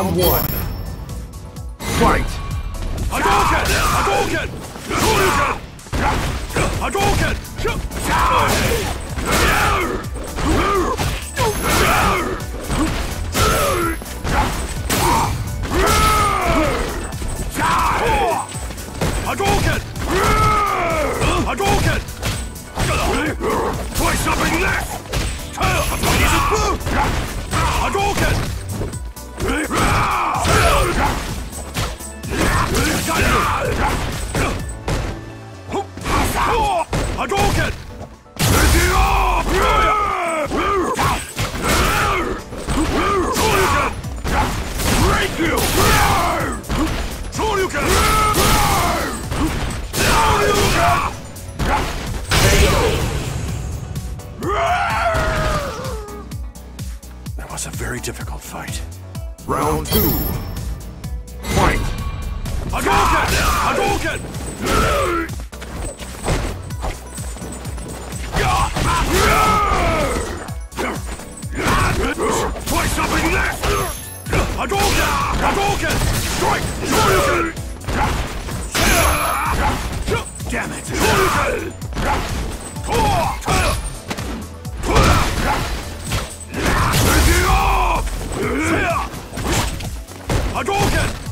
Round one. Fight! Hadouken! Hadouken! Shoryuken! Hadouken! Hadouken! Hadouken! Try something less! Hadouken! Hadouken! Break you! Shoryuken! That was a very difficult fight. Round two. Fight! Hadouken! Hadouken! Try something less! Hadouken! Hadouken! Strike! Shoryuken! Damn it! Shoryuken! Take it off! Hadouken!